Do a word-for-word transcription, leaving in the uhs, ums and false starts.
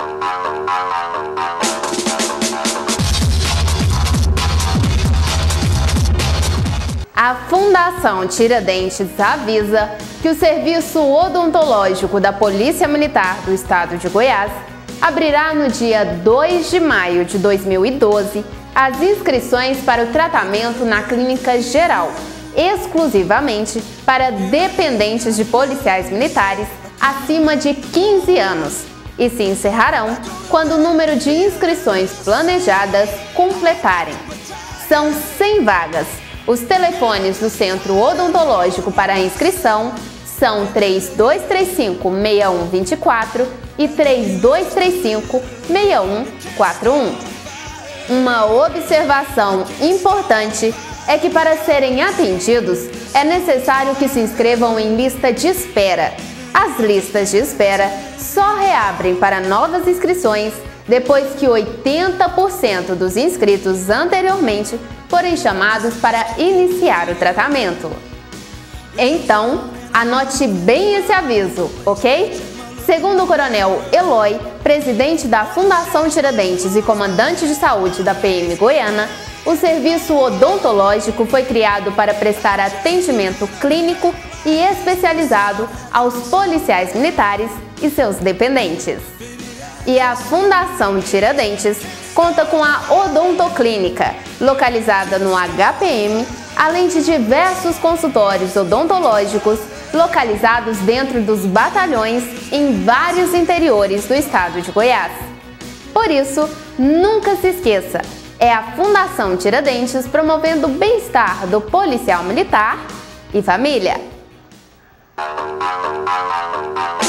A Fundação Tiradentes avisa que o Serviço Odontológico da Polícia Militar do Estado de Goiás abrirá no dia dois de maio de dois mil e doze as inscrições para o tratamento na Clínica Geral, exclusivamente para dependentes de policiais militares acima de quinze anos, e se encerrarão quando o número de inscrições planejadas completarem. São cem vagas. Os telefones do Centro Odontológico para a inscrição são três dois três cinco, seis um dois quatro e três dois três cinco, seis um quatro um. Uma observação importante é que para serem atendidos é necessário que se inscrevam em lista de espera. As listas de espera só reabrem para novas inscrições depois que oitenta por cento dos inscritos anteriormente forem chamados para iniciar o tratamento. Então, anote bem esse aviso, ok? Segundo o Coronel Eloy, presidente da Fundação Tiradentes e comandante de saúde da P M Goiânia, o serviço odontológico foi criado para prestar atendimento clínico e especializado aos policiais militares e seus dependentes. E a Fundação Tiradentes conta com a Odontoclínica, localizada no H P M, além de diversos consultórios odontológicos localizados dentro dos batalhões em vários interiores do estado de Goiás. Por isso, nunca se esqueça, é a Fundação Tiradentes promovendo o bem-estar do policial militar e família.